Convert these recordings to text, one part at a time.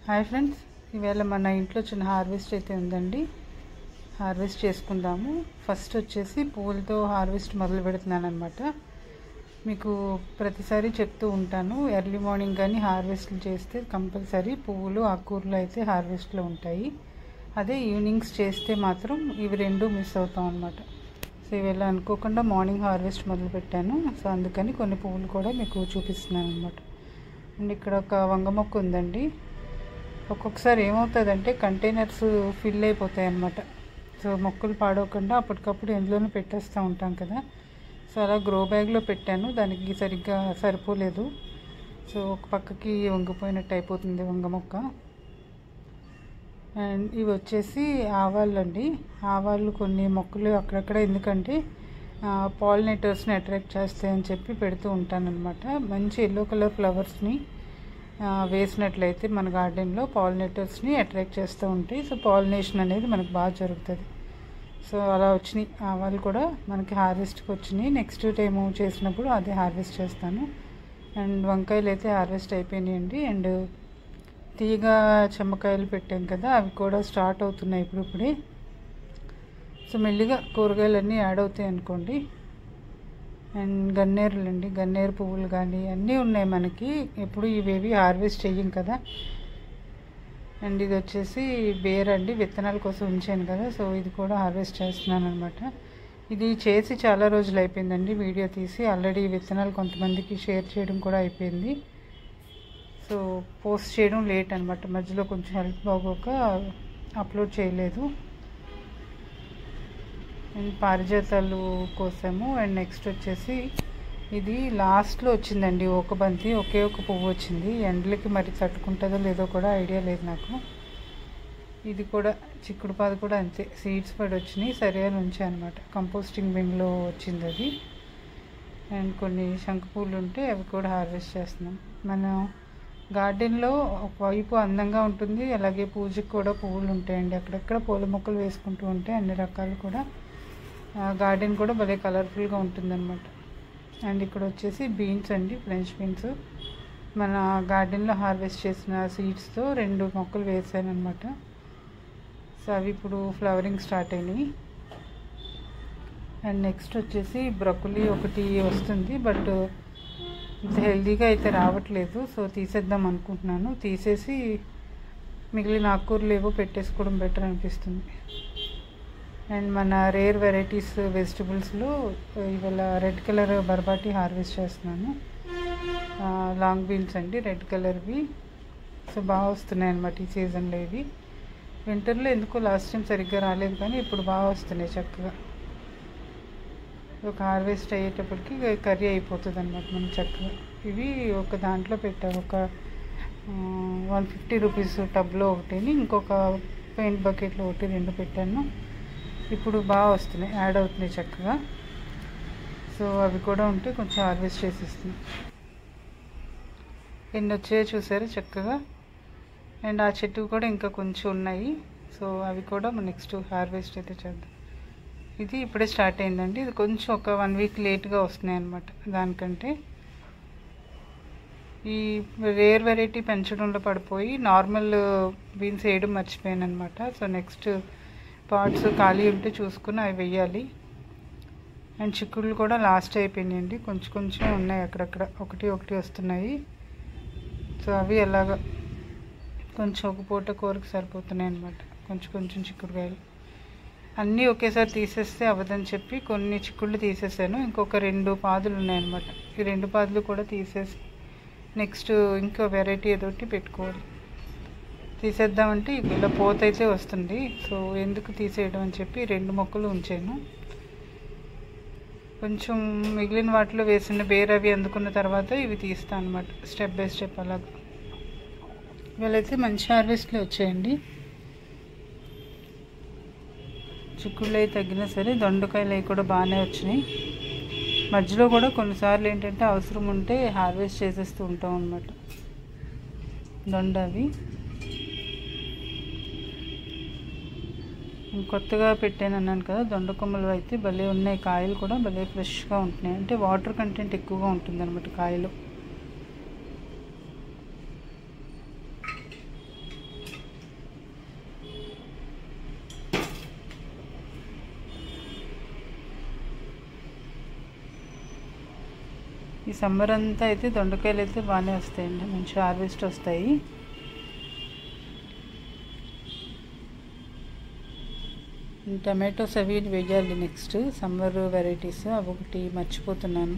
Hi friends, ఈవేళ మన ఇంట్లో చిన్న హార్వెస్ట్ అయితే ఉందండి. హార్వెస్ట్ చేసుకుందాము. ఫస్ట్ వచ్చేసి పువ్వులతో హార్వెస్ట్ మొదలు పెడుతున్నాను అనమాట. మీకు ప్రతిసారి చెప్తూ ఉంటాను, ఎర్లీ మార్నింగ్ కానీ హార్వెస్ట్లు చేస్తే కంపల్సరీ పువ్వులు ఆకుకూరలు అయితే హార్వెస్ట్లో ఉంటాయి. అదే ఈవినింగ్స్ చేస్తే మాత్రం ఇవి రెండు మిస్ అవుతాం అనమాట. సో ఈవేళ అనుకోకుండా మార్నింగ్ హార్వెస్ట్ మొదలు పెట్టాను. సో అందుకని కొన్ని పువ్వులు కూడా మీకు చూపిస్తున్నాను అనమాట. అండ్ ఇక్కడ ఒక వంగ మొక్క ఉందండి. ఒక్కొక్కసారి ఏమవుతుందంటే కంటైనర్స్ ఫిల్ అయిపోతాయి అన్నమాట. సో మొక్కలు పాడవకుండా అప్పటికప్పుడు ఎందులోనూ పెట్టేస్తూ ఉంటాం కదా. సో అలా గ్రో బ్యాగ్లో పెట్టాను, దానికి సరిగ్గా సరిపోలేదు. సో ఒక పక్కకి వంగిపోయినట్టు అయిపోతుంది వంగ మొక్క. అండ్ ఇవి వచ్చేసి ఆవాళ్ళు అండి. ఆవాళ్ళు కొన్ని మొక్కలు అక్కడక్కడ, ఎందుకంటే పాలినేటర్స్ని అట్రాక్ట్ చేస్తాయని చెప్పి పెడుతూ ఉంటానన్నమాట. మంచి ఎల్లో కలర్ ఫ్లవర్స్ని వేసినట్లయితే మన గార్డెన్లో పాలినేటర్స్ని అట్రాక్ట్ చేస్తూ ఉంటాయి. సో పాలినేషన్ అనేది మనకు బాగా జరుగుతుంది. సో అలా వచ్చినాయి ఆవాలు కూడా మనకి హార్వెస్ట్కి వచ్చినాయి. నెక్స్ట్ టైం చేసినప్పుడు అదే హార్వెస్ట్ చేస్తాను. అండ్ వంకాయలు అయితే హార్వెస్ట్ అయిపోయినాయండి. అండ్ తీగ చెమ్మకాయలు పెట్టాం కదా, అవి కూడా స్టార్ట్ అవుతున్నాయి ఇప్పుడిప్పుడే. సో మెల్లిగా కూరగాయలన్నీ యాడ్ అవుతాయి అనుకోండి. అండ్ గన్నేరులు అండి, గన్నేరు పువ్వులు కానీ అన్నీ ఉన్నాయి మనకి. ఎప్పుడు ఇవేవి హార్వెస్ట్ చెయ్యం కదా. అండ్ ఇది వచ్చేసి బేర్ అండి, విత్తనాల కోసం ఉంచాను కదా. సో ఇది కూడా హార్వెస్ట్ చేస్తున్నాను అనమాట. ఇది చేసి చాలా రోజులు అయిపోయిందండి, వీడియో తీసి ఆల్రెడీ విత్తనాలు కొంతమందికి షేర్ చేయడం కూడా అయిపోయింది. సో పోస్ట్ చేయడం లేట్ అనమాట, మధ్యలో కొంచెం హెల్త్ బాగోక అప్లోడ్ చేయలేదు. అండ్ పారిజాతాలు కోసాము. అండ్ నెక్స్ట్ వచ్చేసి ఇది లాస్ట్లో వచ్చిందండి ఒక బంతి, ఒకే ఒక పువ్వు వచ్చింది. ఎండలకి మరి తట్టుకుంటుందో లేదో కూడా ఐడియా లేదు నాకు. ఇది కూడా చిక్కుడు పాదు కూడా అంతే, సీడ్స్ పడి వచ్చినాయి, సరిగా ఉంచాయి అనమాట. కంపోస్టింగ్ బిన్లో వచ్చింది అది. అండ్ కొన్ని శంఖపూలు ఉంటే అవి కూడా హార్వెస్ట్ చేస్తున్నాం. మనం గార్డెన్లో ఒకవైపు అందంగా ఉంటుంది, అలాగే పూజకి కూడా పువ్వులు ఉంటాయండి. అక్కడక్కడ పూల మొక్కలు వేసుకుంటూ ఉంటే అన్ని రకాలు కూడా గార్డెన్ కూడా భలే కలర్ఫుల్గా ఉంటుందన్నమాట. అండ్ ఇక్కడ వచ్చేసి బీన్స్ అండి, ఫ్రెంచ్ బీన్స్. మన గార్డెన్లో హార్వెస్ట్ చేసిన సీడ్స్తో 2 మొక్కలు వేసాను అనమాట. సో అవి ఇప్పుడు ఫ్లవరింగ్ స్టార్ట్ అయినాయి. అండ్ నెక్స్ట్ వచ్చేసి బ్రొకలీ ఒకటి వస్తుంది, బట్ ఇంత హెల్దీగా అయితే రావట్లేదు. సో తీసేద్దాం అనుకుంటున్నాను. తీసేసి మిగిలిన ఆకుకూరలు ఏవో పెట్టేసుకోవడం బెటర్ అనిపిస్తుంది. అండ్ మన రేర్ వెరైటీస్ వెజిటబుల్స్లో ఇవాళ రెడ్ కలర్ బర్బాటి హార్వెస్ట్ చేస్తున్నాను. లాంగ్ బీన్స్ అండి, రెడ్ కలర్వి. సో బాగా వస్తున్నాయి అన్నమాట ఈ సీజన్లో. ఇవి వింటర్లో ఎందుకో లాస్ట్ టైం సరిగ్గా రాలేదు, కానీ ఇప్పుడు బాగా వస్తున్నాయి చక్కగా. ఒక హార్వెస్ట్ అయ్యేటప్పటికి కర్రీ అయిపోతుంది అనమాట మనం చక్కగా. ఇవి ఒక దాంట్లో పెట్టాను, ఒక 150 రూపీస్ టబ్లో ఒకటిని, ఇంకొక పెయింట్ బకెట్లో ఒకటి, 2 పెట్టాను. ఇప్పుడు బాగా వస్తున్నాయి, యాడ్ అవుతున్నాయి చక్కగా. సో అవి కూడా ఉంటే కొంచెం హార్వెస్ట్ చేసేస్తున్నాం. ఎన్ని వచ్చాయో చూసారు చక్కగా. అండ్ ఆ చెట్టు కూడా ఇంకా కొంచెం ఉన్నాయి. సో అవి కూడా నెక్స్ట్ హార్వెస్ట్ అయితే చేద్దాం. ఇది ఇప్పుడే స్టార్ట్ అయిందండి. ఇది కొంచెం ఒక 1 వీక్ లేట్గా వస్తున్నాయి అన్నమాట దానికంటే. ఈ రేర్ వెరైటీ పెంచడంలో పడిపోయి నార్మల్ బీన్స్ వేయడం మర్చిపోయాను అనమాట. సో నెక్స్ట్ పాట్స్ ఖాళీ ఉంటే చూసుకుని అవి వేయాలి. అండ్ చిక్కుళ్ళు కూడా లాస్ట్ అయిపోయినాయండి, కొంచెం కొంచెం ఉన్నాయి, అక్కడక్కడ ఒకటి వస్తున్నాయి. సో అవి ఎలాగ కొంచెం ఒక పూట కూరకు సరిపోతున్నాయి అనమాట. కొంచెం కొంచెం చిక్కుడుకాయలు అన్నీ ఒకేసారి తీసేస్తే అవ్వదని చెప్పి కొన్ని చిక్కుళ్ళు తీసేసాను. ఇంకొక 2 పాదులు ఉన్నాయన్నమాట. ఈ 2 పాదులు కూడా తీసేసి నెక్స్ట్ ఇంకో వెరైటీ ఏదోటి పెట్టుకోవాలి. తీసేద్దామంటే ఇలా పోతైతే వస్తుంది. సో ఎందుకు తీసేయడం అని చెప్పి 2 మొక్కలు ఉంచాను. కొంచెం మిగిలిన వాటిలో వేసిన బేర్ అవి అందుకున్న తర్వాత ఇవి తీస్తాను అనమాట, స్టెప్ బై స్టెప్ అలాగా. ఇవాళైతే మంచి హార్వెస్ట్లు వచ్చాయండి. చిక్కుళ్ళు అవి తగ్గినా సరే దొండకాయలు అవి కూడా బాగానే వచ్చినాయి. మధ్యలో కూడా కొన్నిసార్లు ఏంటంటే అవసరం ఉంటే హార్వెస్ట్ చేసేస్తూ ఉంటాం అన్నమాట. దొండ అవి కొత్తగా పెట్టాను అన్నాను కదా, దొండ కొమ్మలు అయితే భలే ఉన్నాయి. కాయలు కూడా భలే ఫ్రెష్గా ఉంటున్నాయి, అంటే వాటర్ కంటెంట్ ఎక్కువగా ఉంటుంది అన్నమాట కాయలు. ఈ సమ్మర్ అంతా అయితే దొండకాయలు అయితే బాగానే వస్తాయండి, మంచి హార్వెస్ట్ వస్తాయి. టమాటోస్ అవి వేయాలి నెక్స్ట్, సమ్మర్ వెరైటీస్ అవి ఒకటి మర్చిపోతున్నాను.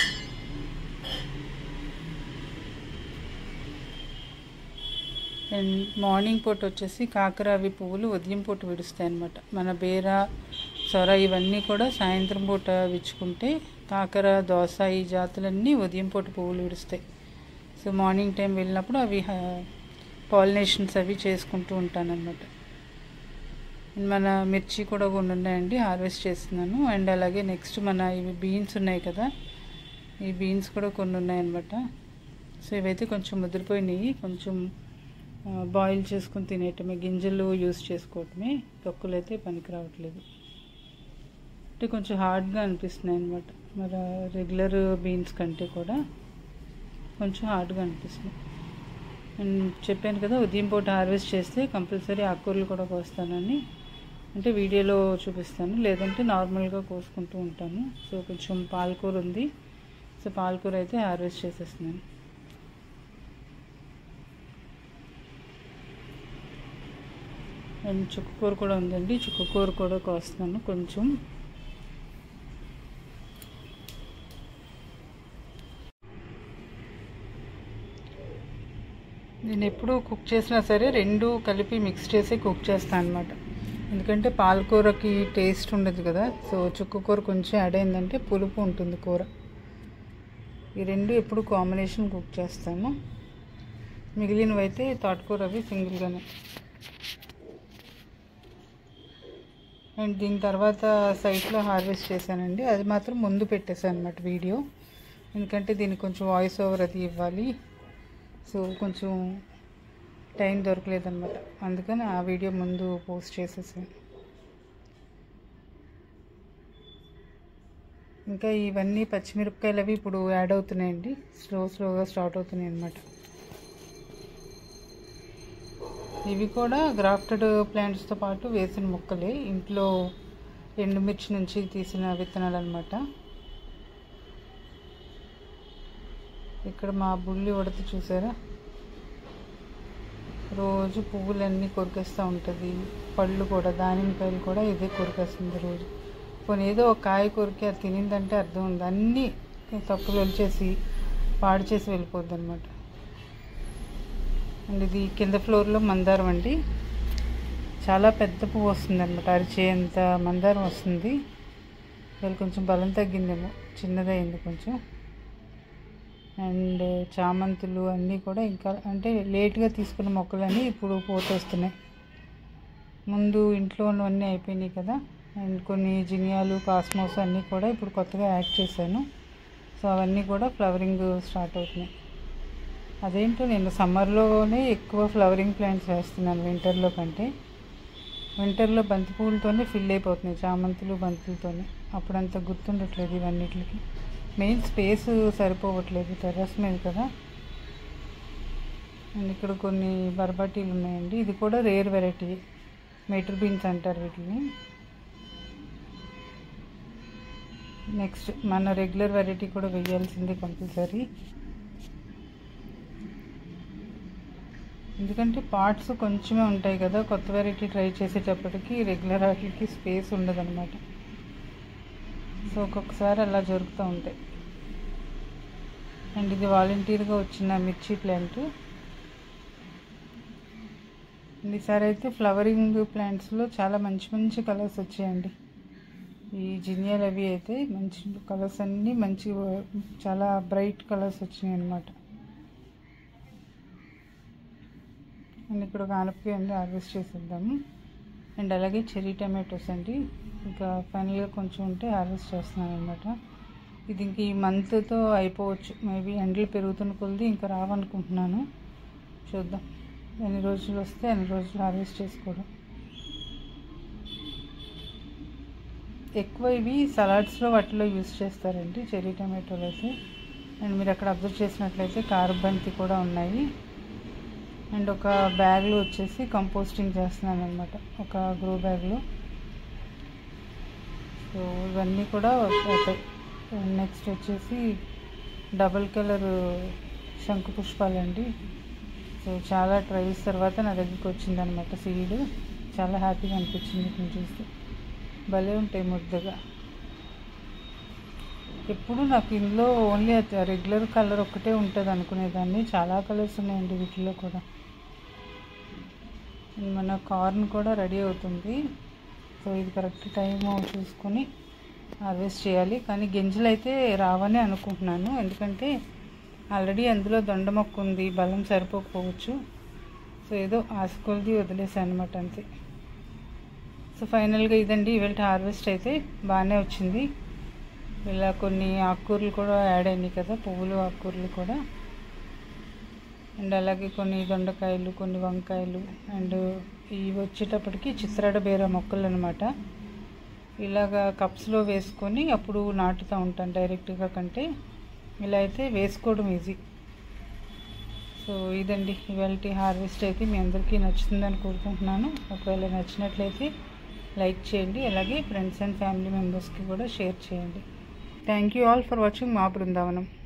అండ్ మార్నింగ్ పూట వచ్చేసి కాకర అవి పువ్వులు ఉదయం పూట విడుస్తాయి అన్నమాట. మన బీర సొర ఇవన్నీ కూడా సాయంత్రం పూట విచ్చుకుంటే, కాకర దోస ఈ జాతులన్నీ ఉదయం పూట పువ్వులు విడుస్తాయి. సో మార్నింగ్ టైం వెళ్ళినప్పుడు అవి పాలినేషన్స్ అవి చేసుకుంటూ ఉంటాను అన్నమాట. మన మిర్చి కూడా కొన్ని ఉన్నాయండి, హార్వెస్ట్ చేస్తున్నాను. అండ్ అలాగే నెక్స్ట్ మన ఇవి బీన్స్ ఉన్నాయి కదా, ఈ బీన్స్ కూడా కొన్ని ఉన్నాయన్నమాట. సో ఇవైతే కొంచెం ముదిరిపోయినాయి, కొంచెం బాయిల్ చేసుకుని తినేయటమే, గింజలు యూస్ చేసుకోవటమే, తొక్కులు అయితే పనికి రావట్లేదు. అంటే కొంచెం హార్డ్గా అనిపిస్తున్నాయి అన్నమాట, మరి రెగ్యులర్ బీన్స్ కంటే కూడా కొంచెం హార్డ్గా అనిపిస్తుంది. అండ్ చెప్పాను కదా ఉదయం పూట హార్వెస్ట్ చేస్తే కంపల్సరీ ఆకుకూరలు కూడా కోస్తానని, అంటే వీడియోలో చూపిస్తాను, లేదంటే నార్మల్గా కోసుకుంటూ ఉంటాను. సో కొంచెం పాలకూర ఉంది, సో పాలకూర అయితే హార్వెస్ట్ చేసేస్తున్నాను. అండ్ చుక్కకూర కూడా ఉందండి, చుక్కకూర కూడా కోస్తున్నాను కొంచెం. నేను ఎప్పుడు కుక్ చేసినా సరే రెండు కలిపి మిక్స్ చేసి కుక్ చేస్తాను అనమాట, ఎందుకంటే పాలకూరకి టేస్ట్ ఉండదు కదా. సో చుక్కకూర కొంచెం యాడ్ అయిందంటే పులుపు ఉంటుంది కూర. ఈ రెండు ఎప్పుడు కాంబినేషన్ కుక్ చేస్తాను, మిగిలినవి అయితే తోటకూర అవి సింగిల్గానే. అండ్ దీని తర్వాత సైట్లో హార్వెస్ట్ చేశానండి, అది మాత్రం ముందు పెట్టేశాను అనమాట వీడియో, ఎందుకంటే దీనికి కొంచెం వాయిస్ ఓవర్ అది ఇవ్వాలి. సో కొంచెం టైం దొరకలేదన్నమాట, అందుకని ఆ వీడియో ముందు పోస్ట్ చేసేసాను. ఇంకా ఇవన్నీ పచ్చిమిరపకాయలు అవి ఇప్పుడు యాడ్ అవుతున్నాయండి, స్లోగా స్టార్ట్ అవుతున్నాయి అన్నమాట. ఇవి కూడా గ్రాఫ్టెడ్ ప్లాంట్స్తో పాటు వేసిన మొక్కలే, ఇంట్లో ఎండుమిర్చి నుంచి తీసిన విత్తనాలు అన్నమాట. ఇక్కడ మా బుల్లి ఉడత చూసారా, రోజు పువ్వులన్నీ కొరికేస్తూ ఉంటుంది, పళ్ళు కూడా దానిమ్మకాయలు కూడా ఇదే కొరికేస్తుంది రోజు. కొన్ని ఏదో ఒక కాయ కొరికి అది తినిందంటే అర్థం ఉంది, అన్నీ తప్పులు వచ్చేసి పాడు చేసి వెళ్ళిపోద్ది అనమాట. అండ్ ఇది కింద ఫ్లోర్లో మందారం అండి, చాలా పెద్ద పువ్వు వస్తుంది అనమాట, అరిచేంత మందారం వస్తుంది. వీళ్ళు కొంచెం బలం తగ్గిందేమో, చిన్నదైంది కొంచెం. అండ్ చామంతులు అన్నీ కూడా ఇంకా అంటే లేట్గా తీసుకున్న మొక్కలన్నీ ఇప్పుడు పోతొస్తున్నాయి. ముందు ఇంట్లో ఉన్నవన్నీ అయిపోయినాయి కదా. అండ్ కొన్ని జినియాలు కాస్మోస్ అన్నీ కూడా ఇప్పుడు కొత్తగా యాడ్ చేశాను. సో అవన్నీ కూడా ఫ్లవరింగ్ స్టార్ట్ అవుతున్నాయి. అదేంటో నేను సమ్మర్లోనే ఎక్కువ ఫ్లవరింగ్ ప్లాంట్స్ వేస్తున్నాను వింటర్లో కంటే. వింటర్లో బంతి పువ్వులతోనే ఫిల్ అయిపోతున్నాయి, చామంతులు బంతులతోనే. అప్పుడంత గుర్తుండట్లేదు ఇవన్నిటికి, మెయిన్ స్పేస్ సరిపోవట్లేదు టెర్రస్ మీద కదా. అండ్ ఇక్కడ కొన్ని బర్బటీలు ఉన్నాయండి, ఇది కూడా రేర్ వెరైటీ, మీటర్ బీన్స్ అంటారు వీటిని. నెక్స్ట్ మన రెగ్యులర్ వెరైటీ కూడా వేయాల్సిందే కంపల్సరీ, ఎందుకంటే పార్ట్స్ కొంచెమే ఉంటాయి కదా. కొత్త వెరైటీ ట్రై చేసేటప్పటికి రెగ్యులర్ వాటికి స్పేస్ ఉండదన్నమాట. సో ఒక్కొక్కసారి అలా జరుగుతూ ఉంటాయి. అండ్ ఇది వాలంటీర్గా వచ్చిన మిర్చి ప్లాంట్. ఈసారి అయితే ఫ్లవరింగ్ ప్లాంట్స్లో చాలా మంచి మంచి కలర్స్ వచ్చాయండి. ఈ జినియాలు అవి అయితే మంచి కలర్స్ అన్నీ మంచి చాలా బ్రైట్ కలర్స్ వచ్చినాయి అన్నమాట. అండ్ ఇక్కడ ఒక ఆనపకాయ ఉంది, హార్వెస్ట్ చేసేద్దాము. అండ్ అలాగే చెర్రీ టమాటోస్ అండి, ఇంకా ఫైనల్గా కొంచెం ఉంటే హార్వెస్ట్ చేస్తున్నాను అనమాట. ఇది ఇంక ఈ మంత్తో అయిపోవచ్చు, మేబీ ఎండలు పెరుగుతున్న కొద్ది ఇంకా రావనుకుంటున్నాను. చూద్దాం, ఎన్ని రోజులు వస్తే అన్ని రోజులు హార్వెస్ట్ చేసుకోవడం. ఎక్కువ ఇవి సలాడ్స్లో వాటిలో యూస్ చేస్తారండి చెర్రీ టమాటోలు అయితే. అండ్ మీరు అక్కడ అబ్జర్వ్ చేసినట్లయితే కారబంతి కూడా ఉన్నాయి. అండ్ ఒక బ్యాగ్లో వచ్చేసి కంపోస్టింగ్ చేస్తున్నాను అనమాట, ఒక గ్రో బ్యాగ్లో. సో ఇవన్నీ కూడా అవుతాయి. నెక్స్ట్ వచ్చేసి డబుల్ కలర్ శంకు పుష్పాలండి. సో చాలా ట్రైల్స్ తర్వాత నా దగ్గరికి వచ్చిందనమాట సీడ్. చాలా హ్యాపీగా అనిపించింది వీటిని చూస్తే. భలే ఉంటాయి ముద్దగా. ఎప్పుడు నాకు ఇందులో ఓన్లీ రెగ్యులర్ కలర్ ఒక్కటే ఉంటుంది అనుకునేదాన్ని. చాలా కలర్స్ ఉన్నాయండి వీటిలో కూడా. మన కార్న్ కూడా రెడీ అవుతుంది. సో ఇది కరెక్ట్ టైం చూసుకొని హార్వెస్ట్ చేయాలి. కానీ గింజలు అయితే రావని అనుకుంటున్నాను, ఎందుకంటే ఆల్రెడీ అందులో దొండ మొక్క ఉంది, బలం సరిపోకపోవచ్చు. సో ఏదో ఆసుకొలిది వదిలేసాను అనమాట అంతే. సో ఫైనల్గా ఇదండి ఇవాళ హార్వెస్ట్. అయితే బాగానే వచ్చింది. ఇలా కొన్ని ఆకుకూరలు కూడా యాడ్ అయినాయి కదా, పువ్వులు ఆకుకూరలు కూడా. అండ్ అలాగే కొన్ని దొండకాయలు, కొన్ని వంకాయలు, అండ్ ఇవి వచ్చేటప్పటికి చిత్రాడ బీర మొక్కలు అనమాట. ఇలాగా కప్స్లో వేసుకొని అప్పుడు నాటుతూ ఉంటాను డైరెక్ట్గా కంటే. ఇలా అయితే వేసుకోవడం ఈజీ. సో ఇదండి ఇవాళ హార్వెస్ట్. అయితే మీ అందరికీ నచ్చుతుందని కోరుకుంటున్నాను. ఒకవేళ నచ్చినట్లయితే లైక్ చేయండి, అలాగే ఫ్రెండ్స్ అండ్ ఫ్యామిలీ మెంబర్స్కి కూడా షేర్ చేయండి. Thank you all for watching మా బృందావనం.